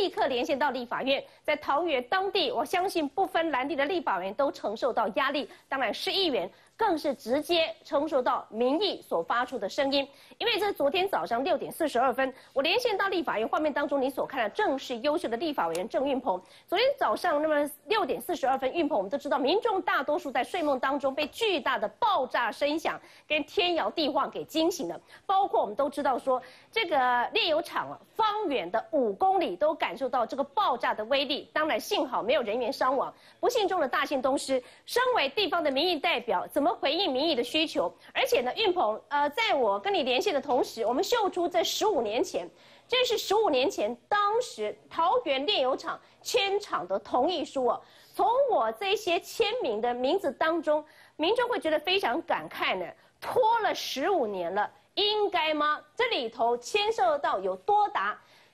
立刻连线到立法院，在桃园当地，我相信不分蓝绿的立法委员都承受到压力，当然市议员更是直接承受到民意所发出的声音。因为这昨天早上6点42分，我连线到立法院，画面当中你所看的正是优秀的立法委员郑运鹏。昨天早上那么6点42分，运鹏我们都知道，民众大多数在睡梦当中被巨大的爆炸声响跟天摇地晃给惊醒了，包括我们都知道说这个炼油厂方圆的5公里都感受到这个爆炸的威力。当然幸好没有人员伤亡。不幸中的大幸东施，身为地方的民意代表，怎么回应民意的需求？而且呢，运鹏在我跟你连线的同时，我们秀出在15年前，这是15年前当时桃园炼油厂迁厂的同意书哦。从我这些签名的名字当中，民众会觉得非常感慨呢，拖了15年了，应该吗？这里头牵涉到有多达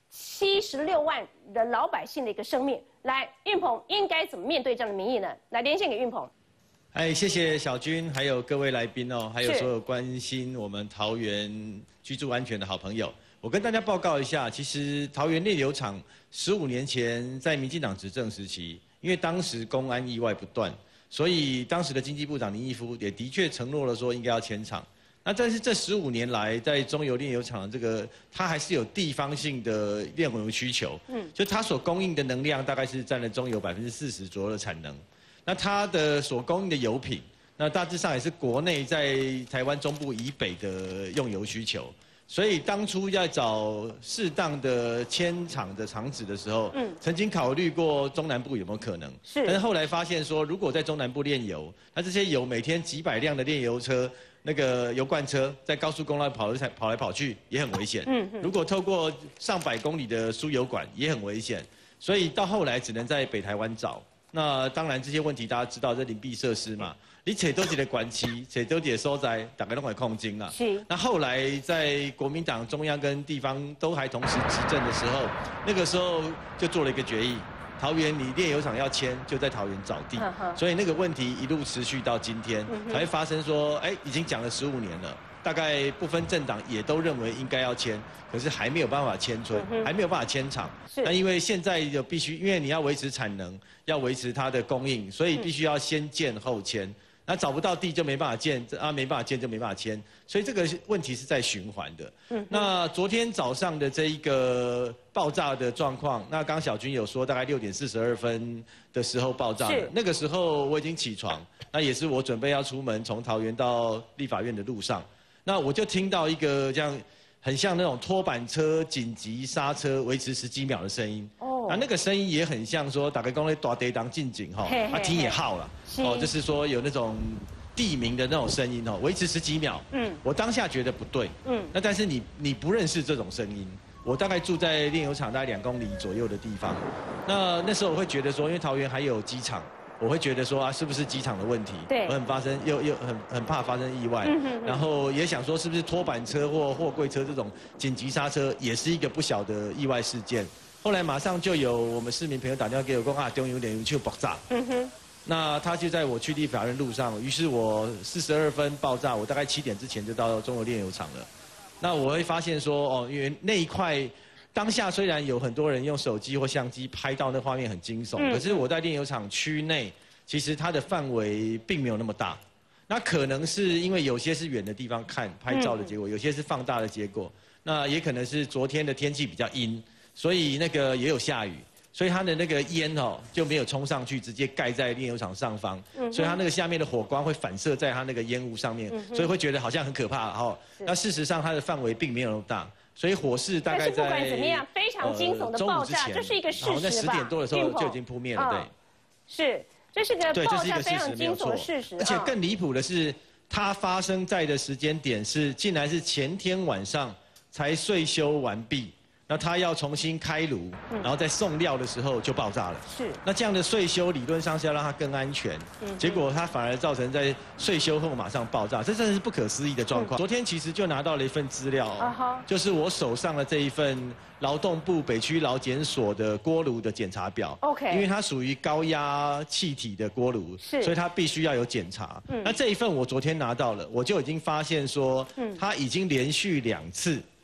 76万的老百姓的一个生命。来，运鹏应该怎么面对这样的民意呢？来连线给运鹏。 谢谢小军，还有各位来宾哦，还有所有关心我们桃园居住安全的好朋友。我跟大家报告一下，其实桃园炼油厂15年前在民进党执政时期，因为当时公安意外不断，所以当时的经济部长林义夫也的确承诺了说应该要迁厂。那但是这15年来，在中油炼油厂这个，它还是有地方性的炼油需求，就它所供应的能量大概是占了中油40%左右的产能。那它的所供应的油品，那大致上也是国内在台湾中部以北的用油需求。所以当初要找适当的迁厂的厂址的时候，曾经考虑过中南部有没有可能，但是后来发现说，如果在中南部炼油，那这些油每天几百辆的炼油车，那个油罐车在高速公路跑来跑去也很危险。如果透过上百公里的输油管也很危险，所以到后来只能在北台湾找。那当然这些问题大家知道，这邻避设施嘛，你找到一个管区，找到一个所在，大家都会控制啦。是。那后来在国民党中央跟地方都还同时执政的时候，那个时候就做了一个决议，桃园你炼油厂要迁，就在桃园找地。所以那个问题一路持续到今天，才会发生说，已经讲了15年了。大概不分政党也都认为应该要迁，可是还没有办法迁村，还没有办法迁厂。那因为现在就必须，因为你要维持产能，要维持它的供应，所以必须要先建后迁。那找不到地就没办法建，没办法建就没办法迁，所以这个问题是在循环的。那昨天早上的这一个爆炸的状况，那刚小军有说大概6点42分的时候爆炸的，那个时候我已经起床，那也是我准备要出门从桃园到立法院的路上。那我就听到一个这样很像那种拖板车紧急刹车维持10几秒的声音。那个声音也很像说大概讲咧大地当进警天也好了。就是说有那种地名的那种声音维持10几秒。我当下觉得不对。那但是你不认识这种声音。我大概住在炼油厂大概2公里左右的地方。那时候我会觉得说，因为桃园还有机场。我会觉得说是不是机场的问题？对，我很怕发生意外，然后也想说是不是拖板车或货柜车这种紧急刹车也是一个不小的意外事件。后来马上就有我们市民朋友打电话给我说中油炼油厂爆炸。那他就在我去立法院路上，于是我42分爆炸，我大概7点之前就到中油炼油厂了。那我会发现说因为那一块。当下虽然有很多人用手机或相机拍到那画面很惊悚，可是我在炼油厂区内，其实它的范围并没有那么大。那可能是因为有些是远的地方拍照的结果，有些是放大的结果。那也可能是昨天的天气比较阴，所以那个也有下雨，所以它的那个烟就没有冲上去，直接盖在炼油厂上方，所以它那个下面的火光会反射在它那个烟雾上面，所以会觉得好像很可怕那事实上它的范围并没有那么大。所以火势大概在不管怎么样，非常惊悚的爆炸，这是一个事实吧？ 在10点多的时候就已经扑灭了，对。 是，这是个爆炸非常惊悚的事实。 而且更离谱的是，它发生在的时间点竟然是前天晚上才岁修完毕。那他要重新开炉，然后在送料的时候就爆炸了。是。那这样的岁修理论上是要让它更安全，结果它反而造成在岁修后马上爆炸，这真的是不可思议的状况。昨天其实就拿到了一份资料，就是我手上的这一份劳动部北区劳检所的锅炉的检查表。因为它属于高压气体的锅炉，所以它必须要有检查。那这一份我昨天拿到了，我就已经发现说，它已经连续2次。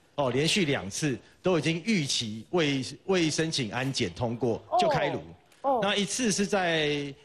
连续2次都已经逾期未申请安检通过就开炉。那一次是在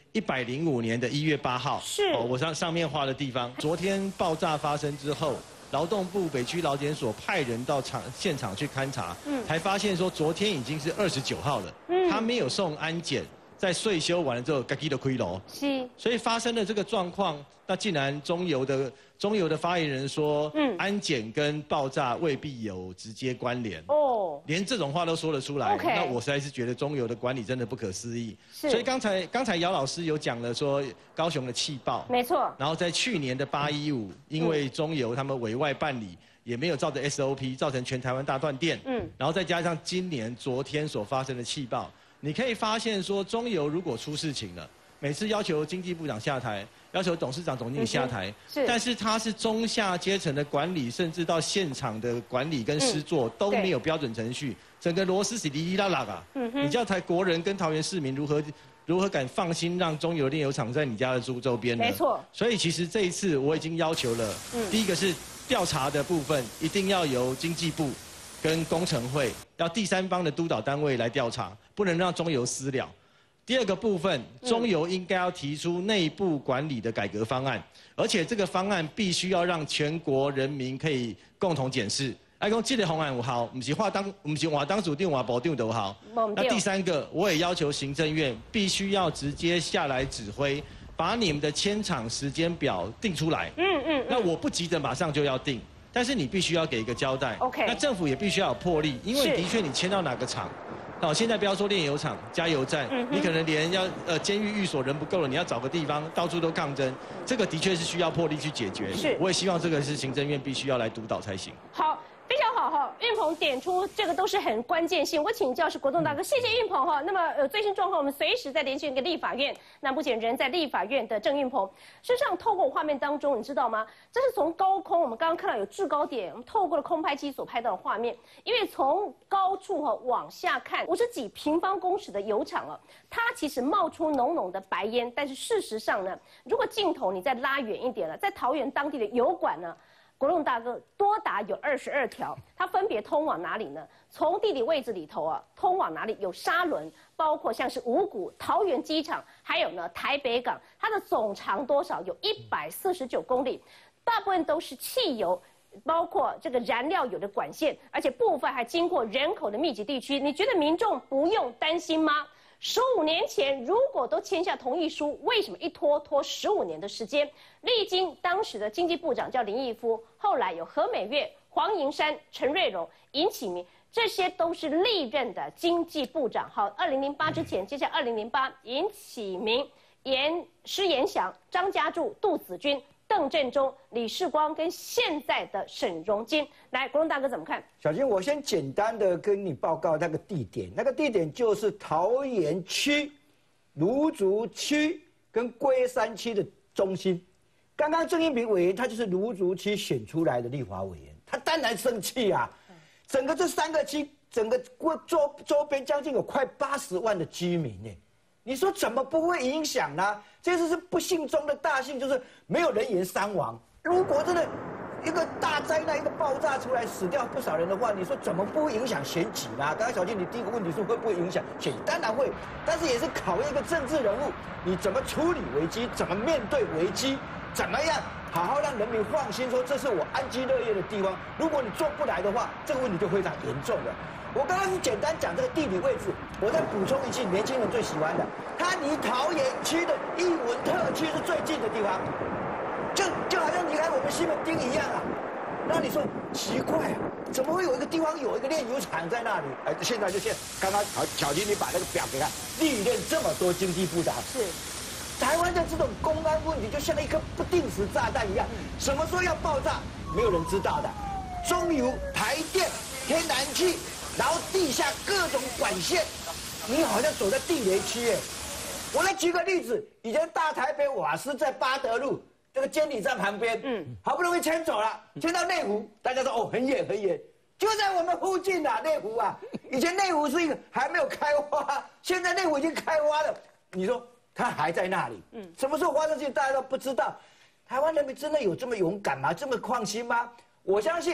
105年的1月8号， 是我上面画的地方。昨天爆炸发生之后，劳动部北区劳检所派人到现场去勘查，才发现说昨天已经是29号了，他没有送安检，在税修完了之后，自己就开炉。是，所以发生了这个状况，那竟然中油的发言人说，安检跟爆炸未必有直接关联。连这种话都说得出来，那我实在是觉得中油的管理真的不可思议。所以刚才姚老师有讲了说高雄的气爆， 没错。然后在去年的815，因为中油他们委外办理，也没有照着 SOP， 造成全台湾大断电。然后再加上昨天所发生的气爆，你可以发现说中油如果出事情了，每次要求经济部长下台，要求董事长、总经理下台，但是他是中下阶层的管理，甚至到现场的管理跟施作都没有标准程序，整个螺丝是哩哩啦啦啊！你叫国人跟桃园市民如何敢放心让中油炼油厂在你家的周边呢？ 没错。 所以其实这一次我已经要求了，第一个是调查的部分一定要由经济部跟工程会要第三方的督导单位来调查，不能让中油私了。第二个部分，中油应该要提出内部管理的改革方案，而且这个方案必须要让全国人民可以共同检视。讲这个方案有效，不是话当主定话部长都好。那第三个，我也要求行政院必须要直接下来指挥，把你们的迁厂时间表定出来。那我不急着马上就要定，但是你必须要给一个交代。那政府也必须要有魄力，因为的确你迁到哪个厂。现在不要说炼油厂、加油站，你可能连监狱寓所人不够了，你要找个地方，到处都抗争，这个的确是需要魄力去解决。我也希望这个是行政院必须要来督导才行。 好。非常好哈，运鹏点出这个都是很关键性。我请教是国栋大哥，谢谢运鹏哈。那么最新状况我们随时在连线跟立法院。那目前人在立法院的郑运鹏，事实上透过画面当中，你知道吗？这是从高空，我们刚刚看到有制高点，我们透过了空拍机所拍到的画面。因为从高处往下看，50几平方公尺的油厂它其实冒出浓浓的白烟。但是事实上呢，如果镜头你再拉远一点了，在桃园当地的油管呢？国栋大哥多达有22条，它分别通往哪里呢？从地理位置里头通往哪里？有沙仑，包括像是五股、桃园机场，还有呢台北港，它的总长多少？有149公里，大部分都是汽油，包括这个燃料油的管线，而且部分还经过人口的密集地区。你觉得民众不用担心吗？15年前如果都签下同意书，为什么一拖15年的时间？历经当时的经济部长叫林毅夫，后来有何美月、黄银山、陈瑞荣、尹启明，这些都是历任的经济部长。好，2008之前，接下来2008，尹启明、施延祥、张家柱、杜子君、邓振中、李世光跟现在的沈荣金。来，国栋大哥怎么看？ 小金，我先简单的跟你报告那个地点，那个地点就是桃园区、芦竹区跟龟山区的中心。刚刚郑运平委员他就是芦竹区选出来的立法委员，他当然生气啊！整个这3个区，整个周边将近有快80万的居民呢，你说怎么不会影响呢？这次是不幸中的大幸，就是没有人员伤亡。如果真的一个大灾难、一个爆炸出来，死掉不少人的话，你说怎么不会影响选举呢？刚才小金，你第一个问题是会不会影响选举？当然会，但是也是考验一个政治人物，你怎么处理危机，怎么面对危机。怎么样好好让人民放心，说这是我安居乐业的地方？如果你做不来的话，这个问题就非常严重了。我刚刚是简单讲这个地理位置，我再补充一句，年轻人最喜欢的，它离桃园区的艺文特区是最近的地方，就好像离开我们西门町一样啊。那你说奇怪啊，怎么会有一个地方有一个炼油厂在那里？现在刚刚小金你把那个表给他，历任这么多经济部长是。台湾的这种公安问题就像一颗不定时炸弹一样，什么时候要爆炸，没有人知道的。中油、台电、天然气，然后地下各种管线，你好像走在地雷区哎。我来举个例子，以前大台北瓦斯在八德路这个监理站旁边，好不容易迁走了，迁到内湖，大家说很远很远，就在我们附近啊，内湖啊。以前内湖是一个还没有开花，现在内湖已经开花了，你说？他还在那里，什么时候发生事情大家都不知道。台湾人民真的有这么勇敢吗？这么放心吗？我相信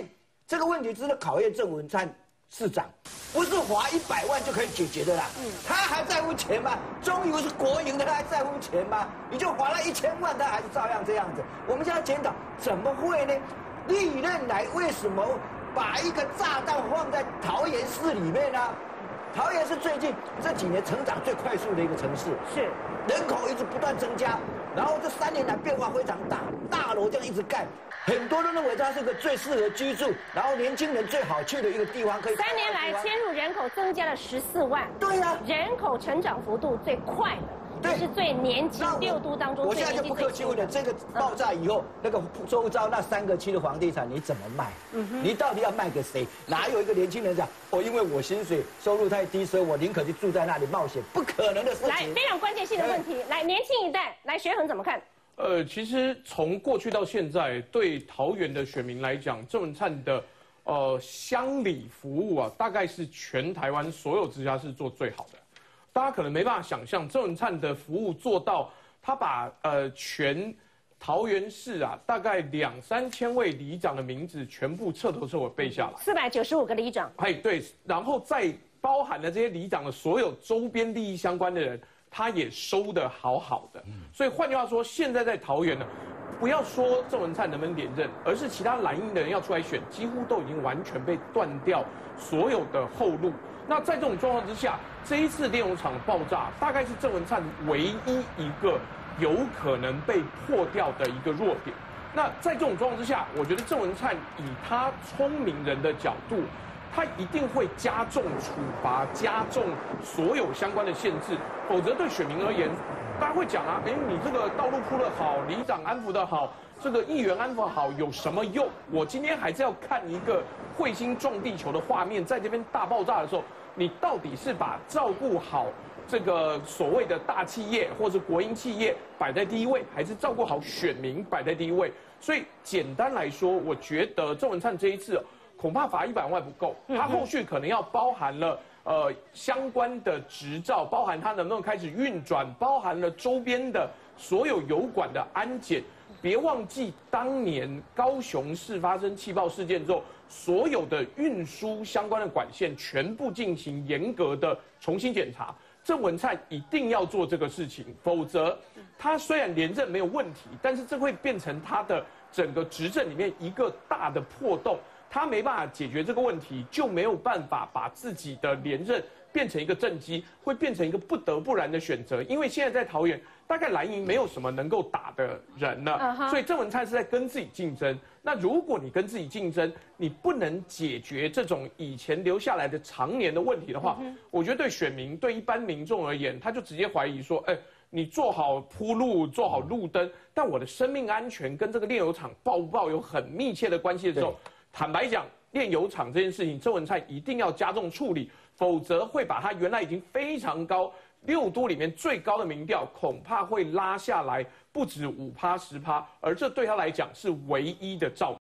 这个问题值得考验郑文灿市长，不是罚100万就可以解决的啦。他还在乎钱吗？中油是国营的，他还在乎钱吗？你就罚了1000万，他还是照样这样子。我们现在检讨，怎么会呢？历任来为什么把一个炸弹放在桃园市里面呢？桃园是最近这几年成长最快速的一个城市， 是人口一直不断增加，然后这3年来变化非常大，大楼这样一直盖，很多人认为它是个最适合居住，然后年轻人最好去的一个地方，可以。 3年来迁入人口增加了14万， 对呀， 人口成长幅度最快的。 对， 是最年轻6都当中。 我现在就不客气问了，这个爆炸以后，那个周遭那3个区的房地产你怎么卖？你到底要卖给谁？哪有一个年轻人讲，因为我薪水收入太低，所以我宁可去住在那里冒险，不可能的事情。 来，非常关键性的问题，来，年轻一代，来，学恒怎么看？ 其实从过去到现在，对桃园的选民来讲，郑文灿的乡里服务啊，大概是全台湾所有直辖市做最好的。大家可能没办法想象，郑文灿的服务做到，他把全桃园市啊，大概2-3千位里长的名字全部彻头彻尾背下来 ，495个里长。 哎，对，然后再包含了这些里长的所有周边利益相关的人，他也收得好好的。所以换句话说，现在在桃园呢，不要说郑文灿能不能连任，而是其他蓝营的人要出来选，几乎都已经完全被断掉所有的后路。那在这种状况之下，这一次炼油厂的爆炸，大概是郑文灿唯一一个有可能被破掉的一个弱点。那在这种状况之下，我觉得郑文灿以他聪明人的角度，他一定会加重处罚，加重所有相关的限制，否则对选民而言，大家会讲啊，你这个道路铺得好，里长安抚得好，这个议员安抚好，有什么用？我今天还是要看一个彗星撞地球的画面，在这边大爆炸的时候，你到底是把照顾好这个所谓的大企业或者国营企业摆在第一位，还是照顾好选民摆在第一位？所以简单来说，我觉得郑文灿这一次恐怕罚100万不够，他后续可能要包含了相关的执照，包含他能不能开始运转，包含了周边的所有油管的安检。别忘记当年高雄市发生气爆事件之后，所有的运输相关的管线全部进行严格的重新检查。郑文灿一定要做这个事情，否则他虽然连任没有问题，但是这会变成他的整个执政里面一个大的破洞。他没办法解决这个问题，就没有办法把自己的连任变成一个政绩，会变成一个不得不然的选择。因为现在在桃园，大概蓝营没有什么能够打的人了，所以郑文灿是在跟自己竞争。那如果你跟自己竞争，你不能解决这种以前留下来的常年的问题的话，我觉得对选民、对一般民众而言，他就直接怀疑说，你做好铺路，做好路灯，但我的生命安全跟这个炼油厂爆不爆有很密切的关系的时候，坦白讲，炼油厂这件事情，郑文灿一定要加重处理，否则会把他原来已经非常高6都里面最高的民调，恐怕会拉下来不止5%、10%，而这对他来讲是唯一的照。